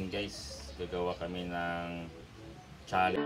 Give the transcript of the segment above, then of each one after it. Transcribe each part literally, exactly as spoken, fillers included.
Ngayon guys, gagawa kami ng challenge.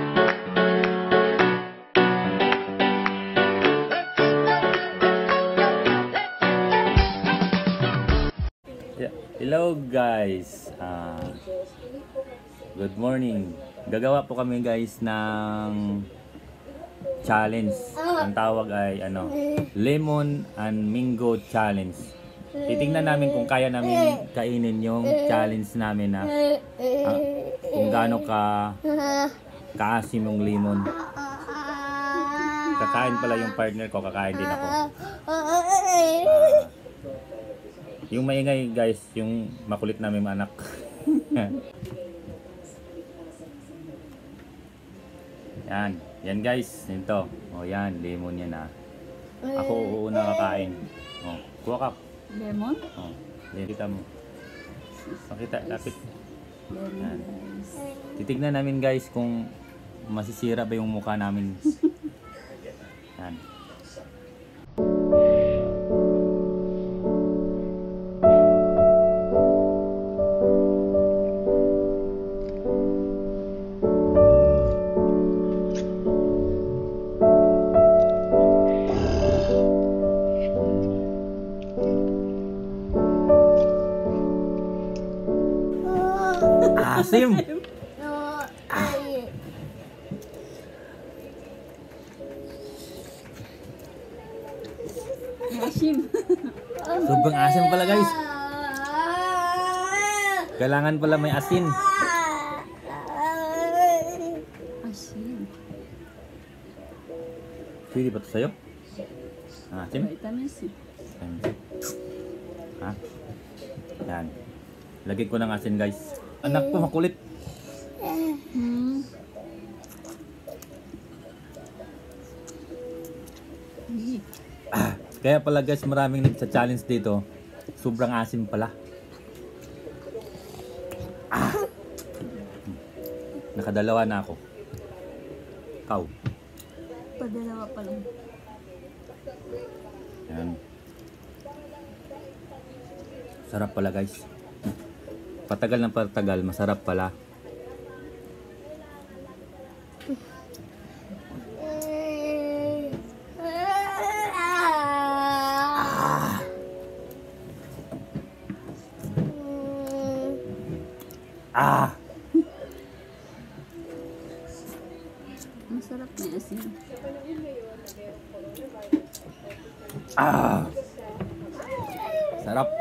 Yeah. Hello guys, uh, good morning. Gagawa po kami guys ng challenge. Ang tawag ay ano, lemon and mango challenge. Titingnan namin kung kaya namin kainin yung challenge namin na uh, kung gaano ka kaasim yung lemon. Kakain pala yung partner ko, kakain din ako. Uh, yung maingay guys, yung makulit namin anak. Yan, yan guys, ito. O yan, lemon yan ah. Ako uuna kakain. O, kuha ka. Lemon? Oh, kita mo. Makita, lapit. Yan. Titignan namin guys kung masisira ba yung mukha namin. Yan. Asim. Asim. Sobrang asim pala guys. Kailangan pala may asin. Asim. Pwede ba ito sa'yo? Asim? Vitamin C. Ha? Yan. Lagay ko ng asin guys. Anak ko makulit. Hmm. Ah, kaya pala guys, maraming nagsa-challenge dito. Sobrang asim pala. Ah. Nakadalawa na ako. Ikaw. Padalawa pa lang. Yan. Sarap pala guys. Patagal ng patagal, masarap pala. Ah! Ah! Masarap na asin. Ah! Sarap.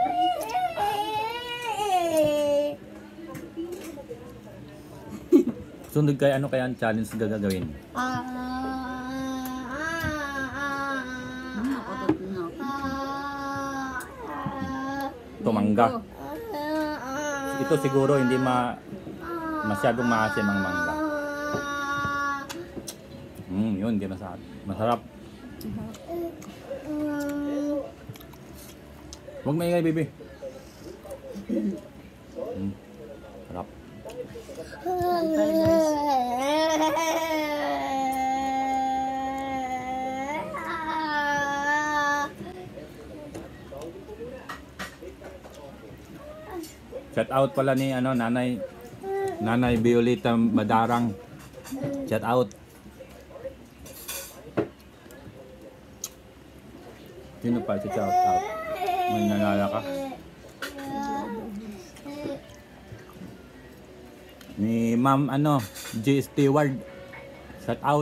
Sunod kay ano kaya ang challenge na gagawin? Hmm, nakotot na ako. Tumangga. Ito siguro hindi ma masyadong maasim ang mangga. Hmm, yun, hindi masarap. Masarap. Huwag maingay, baby. Hmm, sarap. Shout out pala ni ano nanay Nanay Violeta Madarang. Shout out. Sino pa si shout out? May nalala ka? Ni Ma'am ano, J. Stewart. Shout out.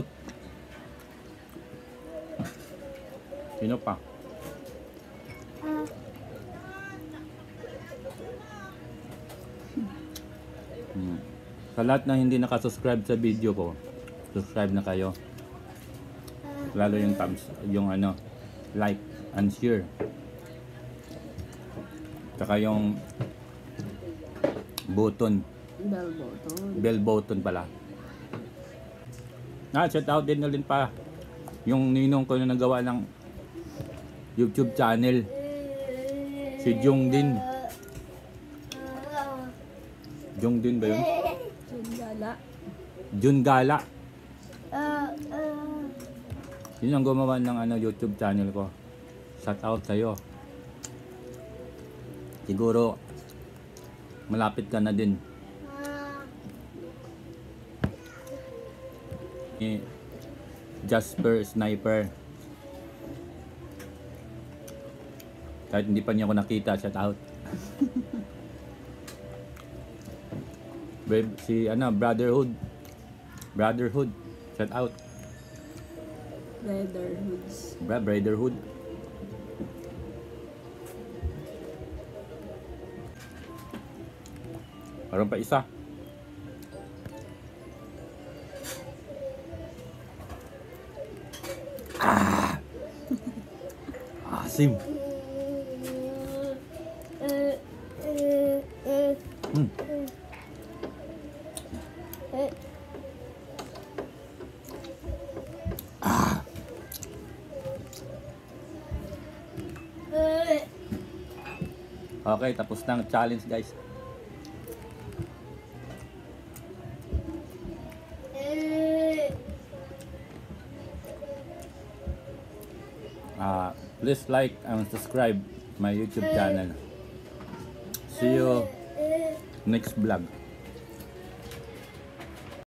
Sino pa? Hmm. Sa lahat na hindi nakasubscribe sa video ko, subscribe na kayo. Lalo yung thumbs, yung ano, like and share. Tsaka yung button. Bell button. Bell button pala. Ah, shout out din ulit pa yung ninong ko na nagawa ng YouTube channel. Si Jung din. Jung din ba yun? Gala. Jun Gala. Yun ang gumawa ng ano, YouTube channel ko. Shout out sa'yo. Siguro malapit ka na din ni Jasper Sniper. Kahit hindi pa niya ako nakita, shout out. Brave- si ano, Brotherhood. Brotherhood, shout out. Brotherhoods. Bra, Brotherhood. Meron pa isa. Ah! Asim. Hmm. Okay, tapos na ang challenge, guys. Uh, please like and subscribe my YouTube channel. See you next vlog.